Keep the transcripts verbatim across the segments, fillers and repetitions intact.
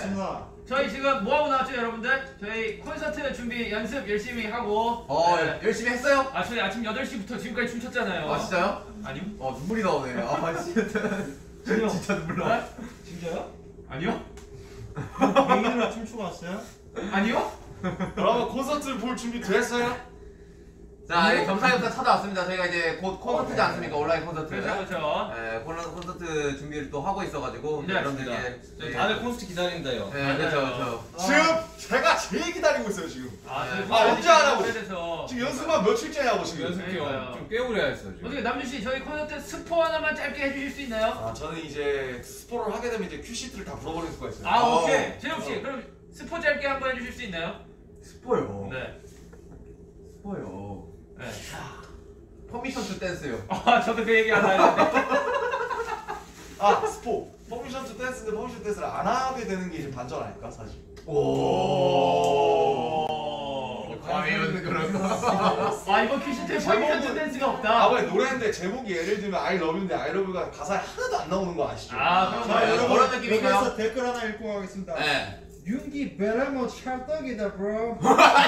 반갑습니다. 저희 지금 뭐 하고 나왔죠, 여러분들? 저희 콘서트 준비 연습 열심히 하고. 어 네. 열심히 했어요? 아, 저희 아침 여덟 시부터 지금까지 춤췄잖아요. 아 진짜요? 아니요? 어 눈물이 나오네. 아 진짜 진짜 눈물 나. 진짜요? 아니요? 개인으로 춤추고 왔어요? 아니요? 여러분 콘서트 볼 준비 됐어요? 자 이제 겸사겸사 찾아왔습니다. 저희가 이제 곧 콘서트지 않습니까? 온라인 콘서트. 그렇죠, 그렇죠. 네, 온라인 콘서트 준비를 또 하고 있어가지고 네, 여러분들께 저희 다들 콘서트 기다린다요. 네 그렇죠 그렇죠. 지금 제가 제일 기다리고 있어요 지금. 아, 저희 아, 언제 하라고? 그래서. 지금 연습만 며칠째 하고 지금. 연습 그러니까요. 기간 좀꽤 오래 했어요. 지금. 어떻게 남준 씨 저희 콘서트 스포 하나만 짧게 해주실 수 있나요? 아 저는 이제 스포를 하게 되면 이제 큐시트를 다 불어버릴 수가 있어요. 아, 어. 오케이. 재욱 씨, 그럼 스포 짧게 한번 해주실 수 있나요? 스포요. 네. 스포요. 네. 퍼미션 투 댄스요. 아, 저도 그 얘기 하나 했는데. 아 스포. 퍼미션 투 댄스인데 퍼미션 댄스를 안 하게 되는 게 이제 반전 아닐까 사실. 오. 과연 그런 거. 아, 이번 퀴즈트에 퍼미션 투 댄스가 아 없다. 왜 노래인데 제목이 예를 들면 I love you인데 I love you가 가사에 하나도 안 나오는 거 아시죠? 아, 그럼 자 아, 여러분 그런 느낌인가요? 여기서 댓글 하나 읽고 가겠습니다. 네. 윤기 베라모 찰떡이다 bro.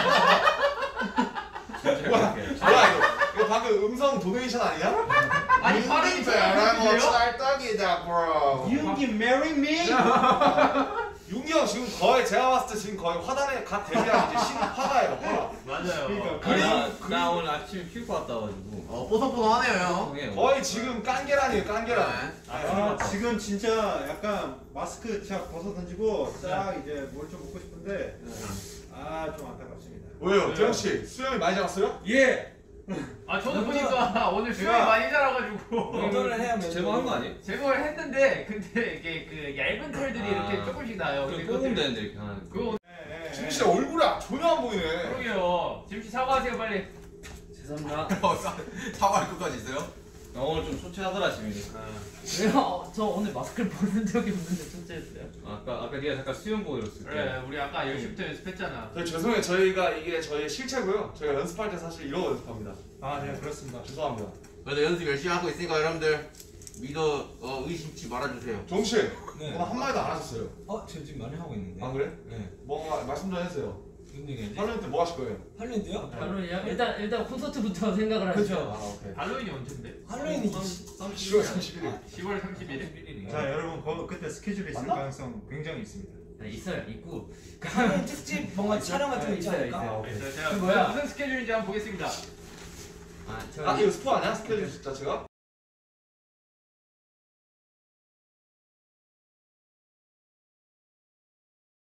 뭐야 뭐야 이거 이거 방금 음성 도네이션 아니야? 아니, 발음이 베라모 요 찰떡이다 bro. 윤기 marry me. 윤기 형 지금 거의 제가 봤을 때 지금 거의 화단에 갓 데뷔한 이제 신 화가예요 화가. 맞아요. 그러니까 아, 그림, 나, 그림. 나 오늘 아침에 휴가 왔다 가지고. 어 뽀송뽀송하네요 형. 거의 지금 깐계란이에요 깐계란. 네. 아 지금 진짜 약간 마스크 쫙 벗어 던지고 싹 이제 뭘 좀 먹고 싶은데 아 좀 안타깝습니다. 왜요 태영 씨 수영이 많이 잡았어요? 예. 아, 저도 보니까 오늘 수영이 제가- 많이 자라가지고. 운동을 해야 제목 한거 아니? 제목을 했는데, 근데 이게 그 얇은 털들이 아. 이렇게 조금씩 나요. 그 근데 뽑으면 그것들이- 되는데 이렇게 하는. 그거 오늘 네, 네, 지금 네. 씨 얼굴이 전혀 안 보이네. 그러게요. 지금 씨 사과하세요, 빨리. 죄송합니다. 어 사- 사과할 것까지 있어요? 나 오늘 좀 소체하더라 지민이. 왜요? 저 오늘 마스크를 벗은 적이 없는데 진짜였어요? 아까 아까 네가 잠깐 수영 보고 이랬을 때. 그래, 우리 아까 열 시부터 연습했잖아. 저 죄송해요 저희가 이게 저희의 실체고요. 저희가 연습할 때 사실 이러고 연습합니다. 아네 그렇습니다. 죄송합니다. 그래도 연습 열심히 하고 있으니까 여러분들 믿어 어, 의심치 말아주세요. 종 씨 네. 오늘 한 마디도 안 하셨어요. 어, 저 지금 많이 하고 있는데. 아 그래? 네. 뭐 말씀 좀 해주세요. 무슨 얘기지? 할로윈 때 뭐 하실 거예요? 할로윈데요? 발론이요? 일단 일단 콘서트부터 생각을 하죠. 그렇죠. 아 오케이. 할로윈이 언젠데? 할로윈이 시월 삼십 일. 시월 삼십일에? 삼십일이네. 자 여러분 거, 그때 스케줄이 있을 맞나? 가능성 굉장히 있습니다. 네, 있어요, 있고. 할로윈 특집 뭔가 촬영 같은 거 있지 있어요, 않을까? 있어요. 오케이. 네, 제가 그 뭐야? 무슨 스케줄인지 한번 보겠습니다. 아, 저 아 이거 스포 아니야? 스케줄 자체가?